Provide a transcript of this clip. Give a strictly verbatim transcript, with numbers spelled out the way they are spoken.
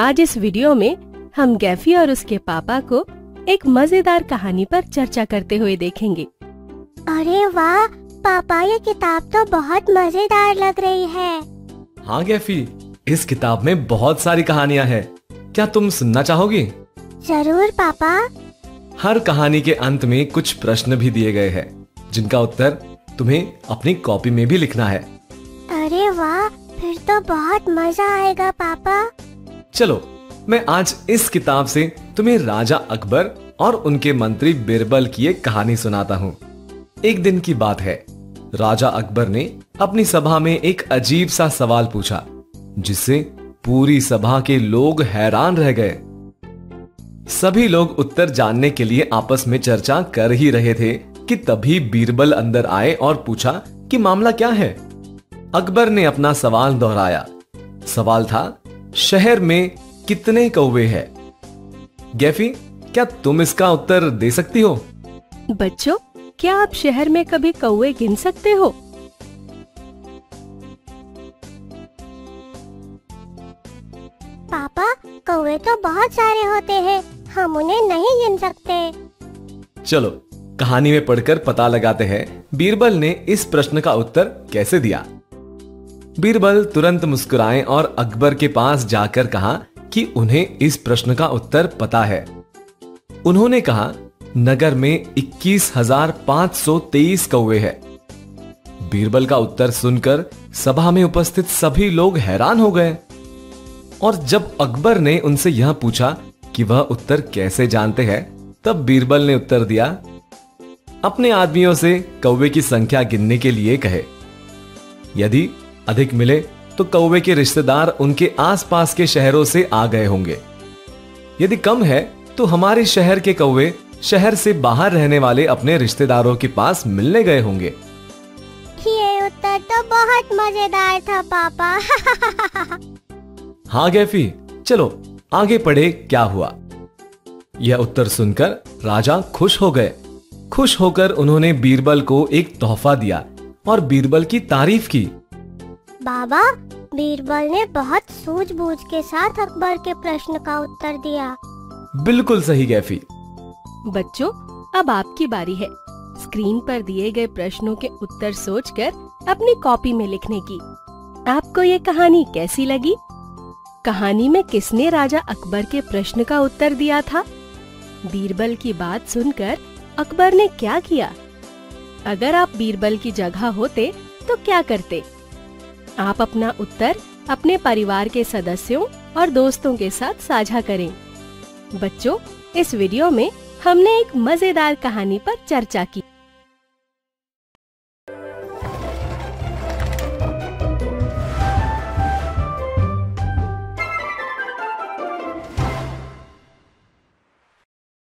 आज इस वीडियो में हम गैफी और उसके पापा को एक मजेदार कहानी पर चर्चा करते हुए देखेंगे। अरे वाह पापा, ये किताब तो बहुत मजेदार लग रही है। हाँ गैफी, इस किताब में बहुत सारी कहानियाँ हैं। क्या तुम सुनना चाहोगी? जरूर पापा। हर कहानी के अंत में कुछ प्रश्न भी दिए गए हैं, जिनका उत्तर तुम्हें अपनी कॉपी में भी लिखना है। अरे वाह, फिर तो बहुत मजा आएगा पापा। चलो, मैं आज इस किताब से तुम्हें राजा अकबर और उनके मंत्री बिरबल की एक कहानी सुनाता हूँ। एक दिन की बात है, राजा अकबर ने अपनी सभा में एक अजीब सा सवाल पूछा, जिससे पूरी सभा के लोग हैरान रह गए। सभी लोग उत्तर जानने के लिए आपस में चर्चा कर ही रहे थे कि तभी बीरबल अंदर आए और पूछा कि मामला क्या है। अकबर ने अपना सवाल दोहराया। सवाल था, शहर में कितने कौवे हैं? गैफी, क्या तुम इसका उत्तर दे सकती हो? बच्चों, क्या आप शहर में कभी कौवे गिन सकते हो? पापा, कौवे तो बहुत सारे होते हैं, हम उन्हें नहीं गिन सकते। चलो, कहानी में पढ़कर पता लगाते हैं बीरबल ने इस प्रश्न का उत्तर कैसे दिया। बीरबल तुरंत मुस्कुराए और अकबर के पास जाकर कहा कि उन्हें इस प्रश्न का उत्तर पता है। उन्होंने कहा, नगर में इक्कीस हजार पांच सौ तेईस कौवे हैं। बीरबल का उत्तर सुनकर सभा में उपस्थित सभी लोग हैरान हो गए। और जब अकबर ने उनसे यह पूछा कि वह उत्तर कैसे जानते हैं, तब बीरबल ने उत्तर दिया, अपने आदमियों से कौवे की संख्या गिनने के लिए कहे। यदि अधिक मिले तो कौवे के रिश्तेदार उनके आसपास के शहरों से आ गए होंगे। यदि कम है तो हमारे शहर के कौवे शहर से बाहर रहने वाले अपने रिश्तेदारों के पास मिलने गए होंगे। ये उत्तर तो बहुत मजेदार था पापा। हाँ गैफी, चलो आगे पढ़े क्या हुआ। यह उत्तर सुनकर राजा खुश हो गए। खुश होकर उन्होंने बीरबल को एक तोहफा दिया और बीरबल की तारीफ की। बाबा, बीरबल ने बहुत सूझबूझ के साथ अकबर के प्रश्न का उत्तर दिया। बिल्कुल सही गैफी। बच्चों, अब आपकी बारी है स्क्रीन पर दिए गए प्रश्नों के उत्तर सोचकर अपनी कॉपी में लिखने की। आपको ये कहानी कैसी लगी? कहानी में किसने राजा अकबर के प्रश्न का उत्तर दिया था? बीरबल की बात सुनकर अकबर ने क्या किया? अगर आप बीरबल की जगह होते तो क्या करते? आप अपना उत्तर अपने परिवार के सदस्यों और दोस्तों के साथ साझा करें। बच्चों, इस वीडियो में हमने एक मजेदार कहानी पर चर्चा की।